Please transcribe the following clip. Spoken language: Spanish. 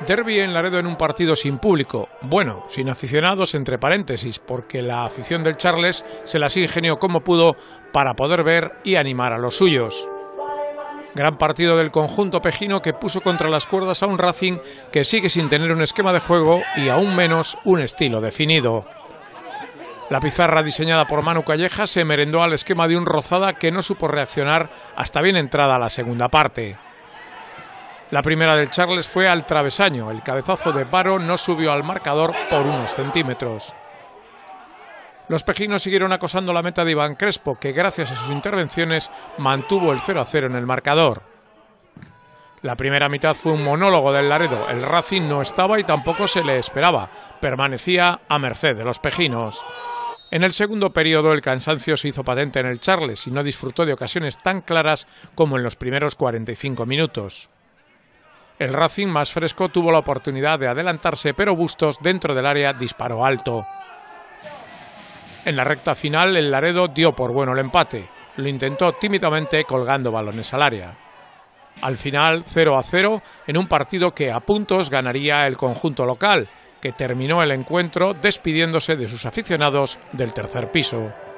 Derbi en Laredo en un partido sin público. Bueno, sin aficionados entre paréntesis, porque la afición del Charles se las ingenió como pudo para poder ver y animar a los suyos. Gran partido del conjunto pejino que puso contra las cuerdas a un Racing que sigue sin tener un esquema de juego y aún menos un estilo definido. La pizarra diseñada por Manu Calleja se merendó al esquema de un Rozada que no supo reaccionar hasta bien entrada la segunda parte. La primera del Charles fue al travesaño, el cabezazo de Baro no subió al marcador por unos centímetros. Los pejinos siguieron acosando la meta de Iván Crespo, que gracias a sus intervenciones mantuvo el 0-0 en el marcador. La primera mitad fue un monólogo del Laredo, el Racing no estaba y tampoco se le esperaba, permanecía a merced de los pejinos. En el segundo periodo el cansancio se hizo patente en el Charles y no disfrutó de ocasiones tan claras como en los primeros 45 minutos. El Racing más fresco tuvo la oportunidad de adelantarse, pero Bustos dentro del área disparó alto. En la recta final el Laredo dio por bueno el empate, lo intentó tímidamente colgando balones al área. Al final 0-0 en un partido que a puntos ganaría el conjunto local, que terminó el encuentro despidiéndose de sus aficionados del tercer piso.